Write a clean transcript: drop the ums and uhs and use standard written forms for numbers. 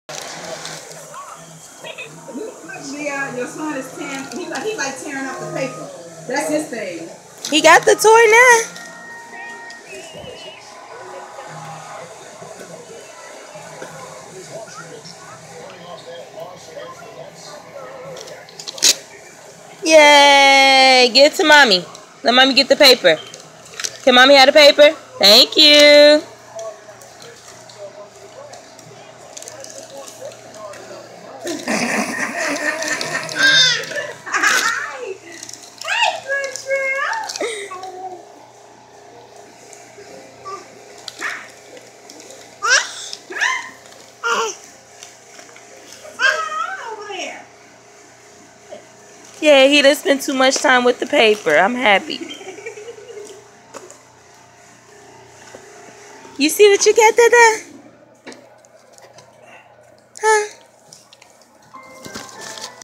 Your son is tearing. He like tearing up the paper. That's his thing. He got the toy now. Yay! Give it to mommy. Let mommy get the paper. Can mommy have the paper? Thank you. Yeah, he done spent too much time with the paper. I'm happy. You see what you got, Dada?